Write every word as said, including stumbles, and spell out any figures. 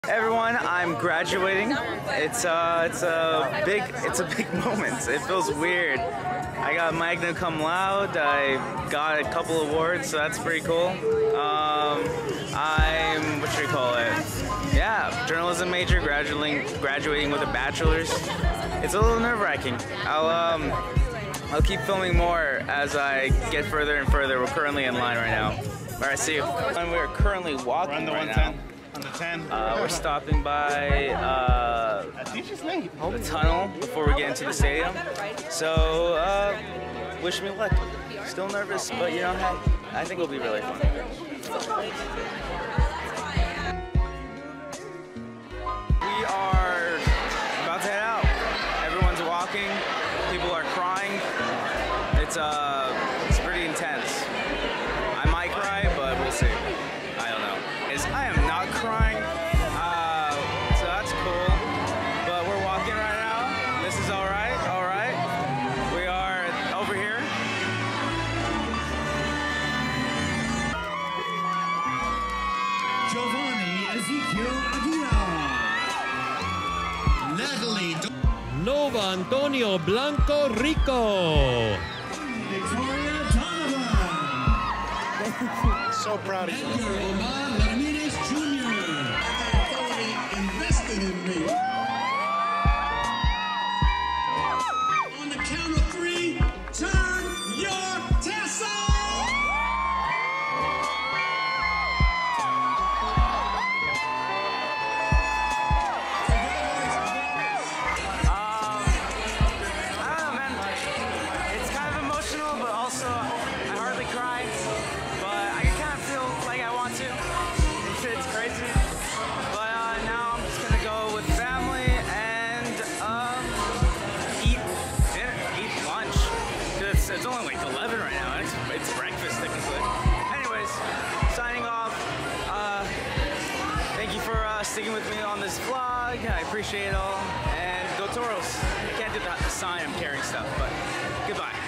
Hey everyone, I'm graduating. It's uh, it's a big, it's a big moment. It feels weird. I got magna cum laude. I got a couple awards, so that's pretty cool. Um, I'm what should we call it? Yeah, journalism major, graduating, graduating with a bachelor's. It's a little nerve-wracking. I'll um, I'll keep filming more as I get further and further. We're currently in line right now. All right, see you. And we are currently walking We're on the right one now. ten. On the ten. Uh, we're stopping by uh, the tunnel before we get into the stadium. So, uh, wish me luck. Still nervous, but you know, hey, I think it'll be really fun. We are about to head out. Everyone's walking. People are crying. It's uh, it's pretty intense. I might cry, but we'll see. I don't know. Is I am not crying, uh, so that's cool. But we're walking right now. This is all right. All right. We are over here. Giovanni Ezekiel Aguilar. Natalie Nova Antonio Blanco Rico. Victoria Donovan. So proud of you. Edgar Omar Ramirez Junior Invested in me. On the count of three, turn your tassel. It's only like eleven right now. It's, it's breakfast technically. Anyways, signing off. Uh, thank you for uh, sticking with me on this vlog. I appreciate it all. And go Toros. Can't do the sign, I'm carrying stuff, but goodbye.